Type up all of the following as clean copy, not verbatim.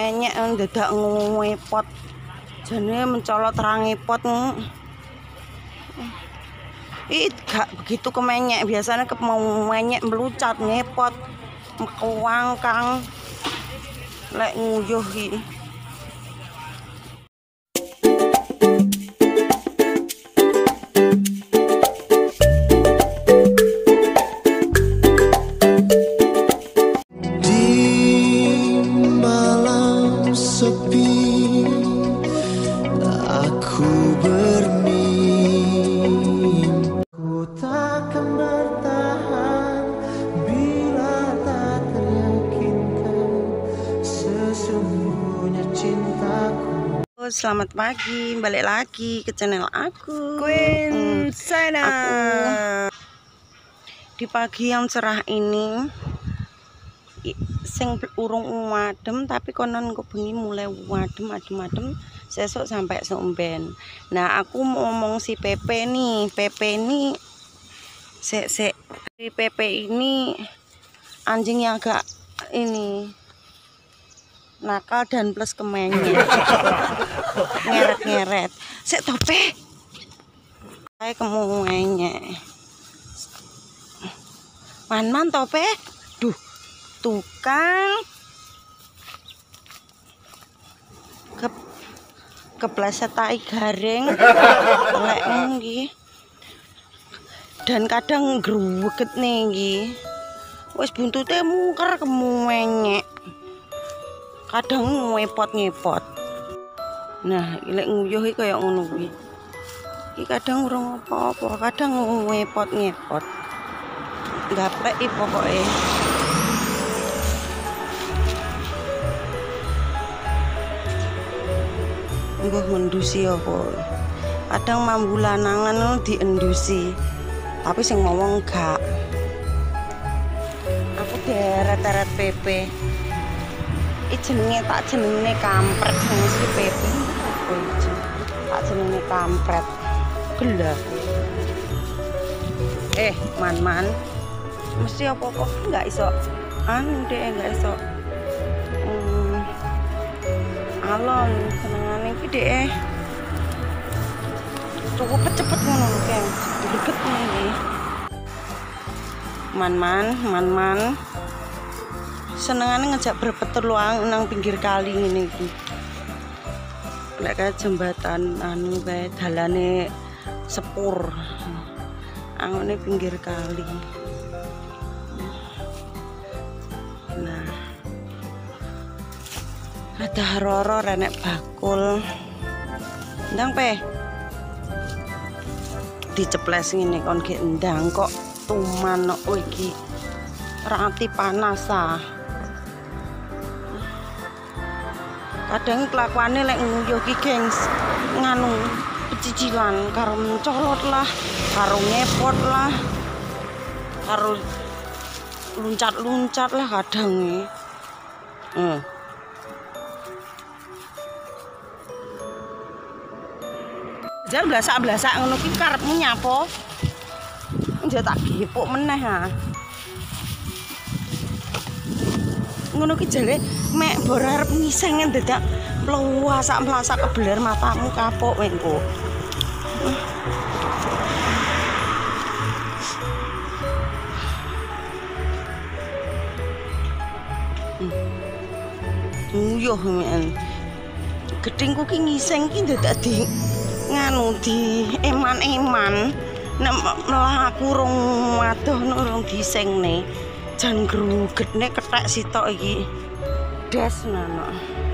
menyek dadak ngepot. Jane mencolot terang ngepot. Ih, gak begitu kemenyek, biasanya kemenyek melucat ngepot. Mekewang kang lek nguyuh iki. Selamat pagi, balik lagi ke channel aku, Queen Sana. Aku di pagi yang cerah ini, sing urung wadem tapi konon kok bengi mulai adem, sesuk sampai somben. Nah, aku mau ngomong si Pepe nih, Pepe ini anjing yang agak ini nakal dan plus kemenyek. Ngeret sik tope saya kemenyek man tope duh tukang kepleset tai garing lek nggih dan kadang gruweket nih nggih wis buntute mungker kemenyek kadang ngepot. Nah, lek nguyuh iki kaya ngono kuwi. Iki kadang urung apa-apa, kadang ngepot. Gaplek iki pokoke. Nggo mendusi apa. Kadang mambu lanangan diendusi. Tapi sing ngomong gak. Aku deret-deret Pepe. Jenenge tak jenenge kampret jenenge si Pepe. Tak jenenge kampret. Gelah. Man. Mesti apa-apa enggak iso. Dek enggak iso. Alon senengane iki dek. Cukup cepet ngono lho, Kang. Deket iki. Man. Senengane ngejak berpetualang nang pinggir kali ngene iki. Lek kaya jembatan anu kae dalane sepur. Angone pinggir kali. Nah. Ada roro renek bakul. Ndang pe. Diceples ngene kon ge ndang kok tuman kok iki. Rati panas ah. Kadang kelakuannya lek nguyuh ki gengs nganu pecicilan karo mencolot lah, karo ngepot lah, karo luncat lah kadang iki. Jan blasak-blasak ngono ki karepmu nyapa? Njo tak gepuk meneh ha. Ngono ki jare mek bor arep ngiseng dadak mlasak kebeler matamu kapok engko. Nguyuh men. Gedhingku ki ngiseng ki dadak di nganu di eman-eman nek mlaku rung waduh nurung disengne. Jan grugetne kethek sitok iki. Des nana.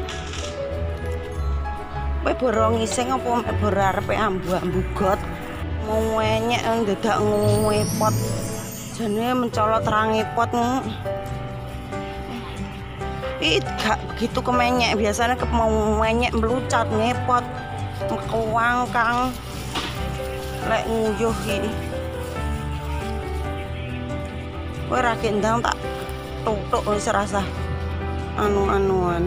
Kowe borong ngising apa mek bor arepe ambu-ambu got. Mau enyek dadak ngepot. Jane mencolot terang ngepot. Ih, gak begitu kemenyek, biasanya kemenyek melucat ngepot. Mekewang kang lek nguyuh iki. Kowe ra kendang tak tutuk wis rasa anu-anuan.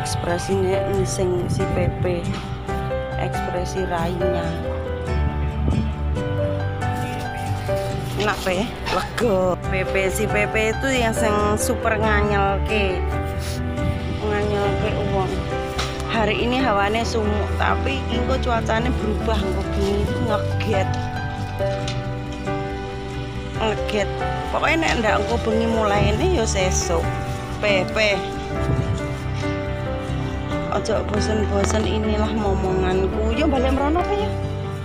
ekspresinya ngising si Pepe, ekspresi rainya enak pe, lego. Si Pepe itu yang super nganyel ke uang. Hari ini hawane sumuk, tapi kingko cuacanya berubah, kok gini itu ngeget. Pokoknya nek ndak engko bengi mulai ini ya sesuk. Pepe, ojo bosen-bosen, inilah momonganku. Yo balik merono apa ya?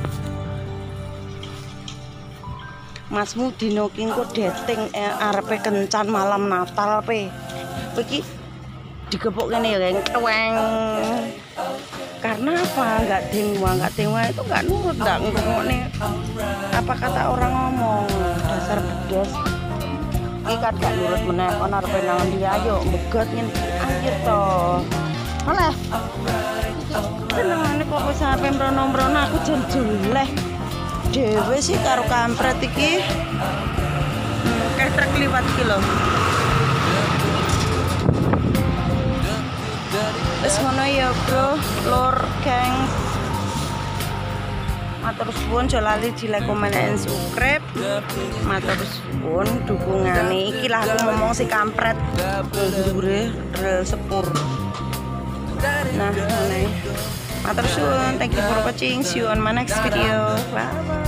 Masmu dino kingko dating arepe kencan malam Natal pe. Iki digepuk kene ya keweng. Karena apa? Nggak denwa itu nggak nurut, nggak ngrungokne apa kata orang ngomong. Dasar bedes. Iki kan gak nurut meneh kon arepe nang ndi ayo begot ngene anjir to. Oleh. Senengane kok wis sampe mrono-mrono aku jan juleh. Dewe sih karo kampret iki. Kayak truk liwat iki lho. Wis ngono ya, Bro. Lur geng. Matur suwun aja lali di like, comment, and subscribe. Matur suwun dukungane. Iki lah aku ngomong si kampret ndure rel sepur. Nah, ngene. Matur suwun, thank you for watching. See you on my next video. Bye bye.